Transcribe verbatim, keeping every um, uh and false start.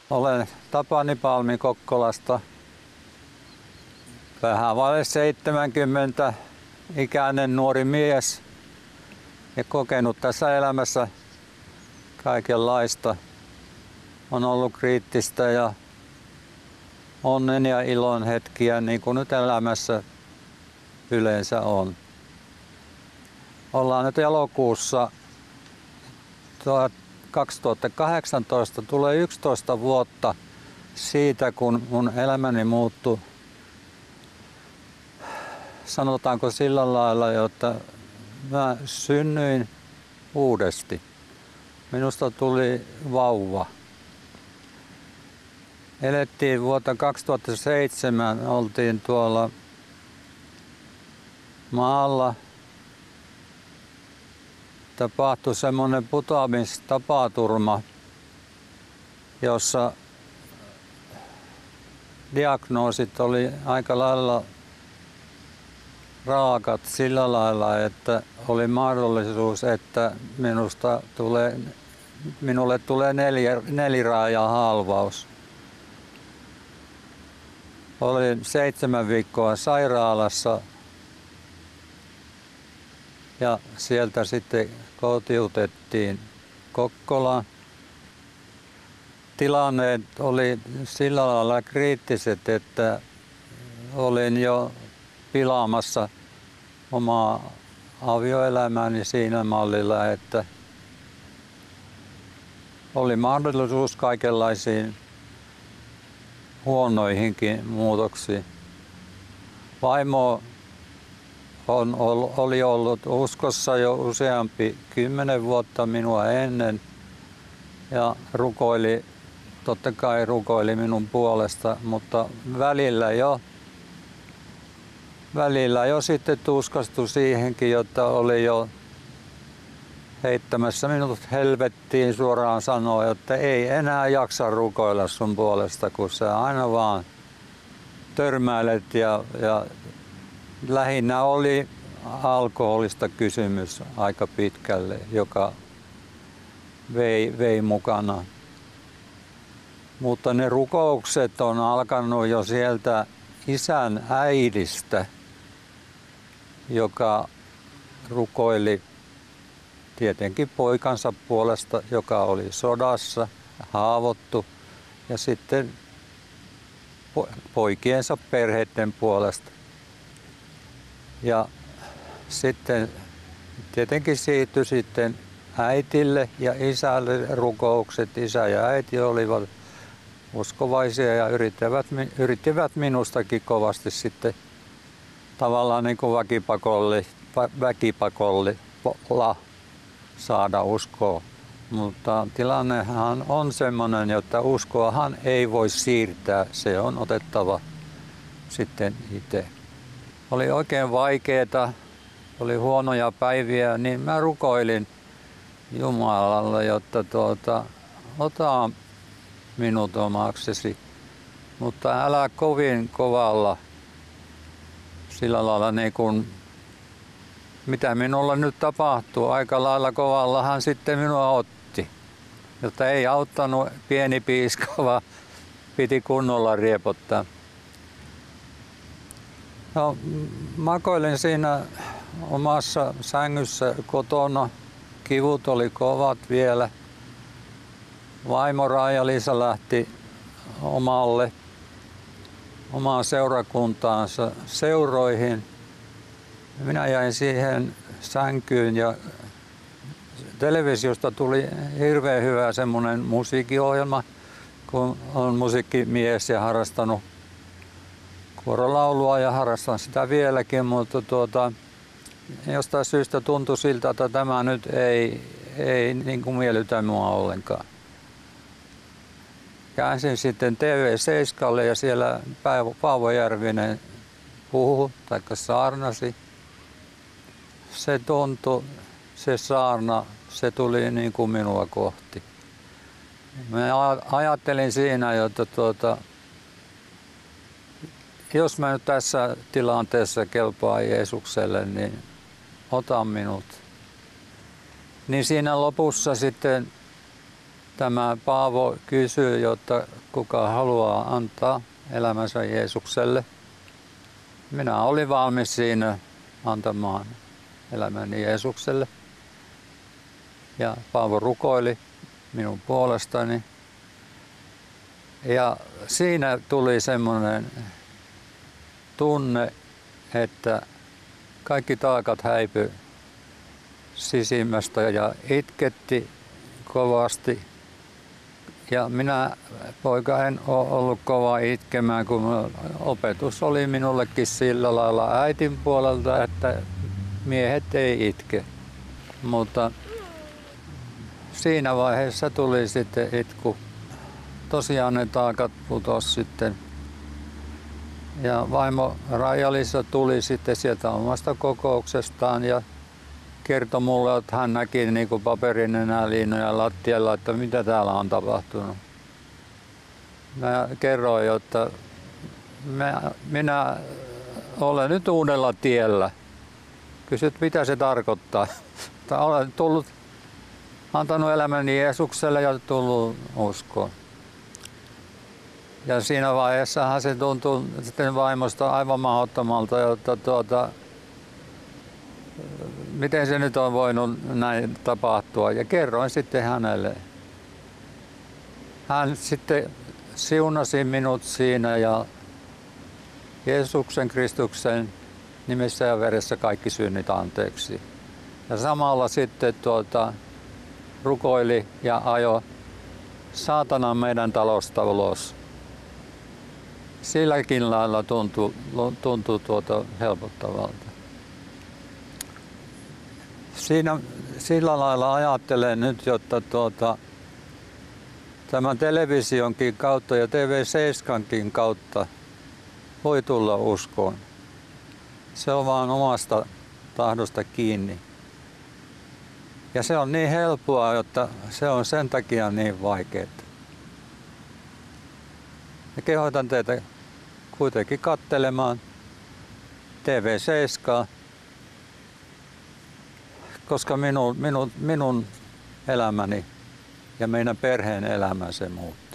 Olen Tapani Palmi Kokkolasta. Vähän vaille seitsemänkymmentä ikäinen nuori mies ja kokenut tässä elämässä kaikenlaista. On ollut kriittistä ja onnen ja ilon hetkiä, niin kuin nyt elämässä yleensä on. Ollaan nyt elokuussa kaksituhattakahdeksantoista, tulee yksitoista vuotta siitä, kun mun elämäni muuttui, sanotaanko sillä lailla, että mä synnyin uudesti. Minusta tuli vauva. Elettiin vuotta kaksituhattaseitsemän, oltiin tuolla maalla. Tapahtui semmoinen putoamistapaturma, jossa diagnoosit oli aika lailla raakat sillä lailla, että oli mahdollisuus, että minusta tulee, minulle tulee neljä, neliraajahalvaus. Olin seitsemän viikkoa sairaalassa ja sieltä sitten kotiutettiin Kokkolaan. Tilanteet oli sillä lailla kriittiset, että olin jo pilaamassa omaa avioelämääni siinä mallilla, että oli mahdollisuus kaikenlaisiin huonoihinkin muutoksiin. Vaimo on, oli ollut uskossa jo useampi kymmenen vuotta minua ennen ja rukoili, totta kai rukoili minun puolesta, mutta välillä jo, välillä jo sitten tuskastui siihenkin, jotta oli jo heittämässä minut helvettiin, suoraan sanoi, että ei enää jaksa rukoilla sun puolesta, kun sä aina vaan törmäilet ja, ja lähinnä oli alkoholista kysymys aika pitkälle, joka vei, vei mukana. Mutta ne rukoukset on alkanut jo sieltä isän äidistä, joka rukoili tietenkin poikansa puolesta, joka oli sodassa, haavoittu, ja sitten poikiensa perheiden puolesta. Ja sitten tietenkin siirtyi sitten äitille ja isälle rukoukset. Isä ja äiti olivat uskovaisia ja yrittivät, yrittivät minustakin kovasti sitten tavallaan niin kuin väkipakolle, väkipakolla saada uskoa. Mutta tilannehan on semmoinen, että uskoahan ei voi siirtää, se on otettava sitten itse. Oli oikein vaikeeta, oli huonoja päiviä, niin mä rukoilin Jumalalle, jotta tuota, ota minut omaksesi, mutta älä kovin kovalla, sillä lailla niin kuin mitä minulla nyt tapahtuu, aika lailla kovallahan sitten minua otti, jotta ei auttanut pieni piiska, vaan piti kunnolla riepottaa. No, makoilin siinä omassa sängyssä kotona, kivut oli kovat vielä. Vaimo Raija-Liisa lähti omalle, omaan seurakuntaansa seuroihin. Minä jäin siihen sänkyyn ja televisiosta tuli hirveän hyvä semmoinen musiikkiohjelma, kun on musiikkimies ja harrastanut kuorolaulua ja harrastan sitä vieläkin, mutta tuota, jostain syystä tuntui siltä, että tämä nyt ei, ei niin kuin miellytä mua ollenkaan. Käänsin sitten T V seitsemälle ja siellä Paavo Järvinen puhui tai saarnasi. Se tuntui, se saarna, se tuli niin kuin minua kohti. Mä ajattelin siinä, että tuota, jos mä nyt tässä tilanteessa kelpaan Jeesukselle, niin ota minut. Niin siinä lopussa sitten tämä Paavo kysyi, jotta kuka haluaa antaa elämänsä Jeesukselle. Minä olin valmis siinä antamaan elämäni Jeesukselle. Ja Paavo rukoili minun puolestani. Ja siinä tuli semmoinen tunne, että kaikki taakat häipyi sisimmästä ja itketti kovasti. Ja minä, poika, en ole ollut kova itkemään, kun opetus oli minullekin sillä lailla äitin puolelta, että miehet ei itke. Mutta siinä vaiheessa tuli sitten itku. Tosiaan ne taakat putosi sitten. Ja vaimo Raija-Liisa tuli sitten sieltä omasta kokouksestaan ja kertoi mulle, että hän näki niin kuin paperinenäliinoja lattialla, että mitä täällä on tapahtunut. Mä kerroin, että minä olen nyt uudella tiellä. Kysyt, mitä se tarkoittaa. Olen tullut, antanut elämäni Jeesukselle ja tullut uskoon. Ja siinä vaiheessahan se tuntui sitten vaimosta aivan mahdottomalta, että tuota, miten se nyt on voinut näin tapahtua. Ja kerroin sitten hänelle. Hän sitten siunasi minut siinä ja Jeesuksen Kristuksen nimessä ja veressä kaikki synnit anteeksi. Ja samalla sitten tuota, rukoili ja ajoi saatanan meidän talosta ulos. Silläkin lailla tuntui, tuntui tuota helpottavalta. Siinä, sillä lailla ajattelen nyt, jotta tuota, tämän televisionkin kautta ja T V seitsemänkin kautta voi tulla uskoon. Se on vaan omasta tahdosta kiinni. Ja se on niin helppoa, jotta se on sen takia niin vaikeaa. Ja kehotan teitä kuitenkin katselemaan T V seitsemän, koska minun, minun, minun elämäni ja meidän perheen elämä se muuttuu.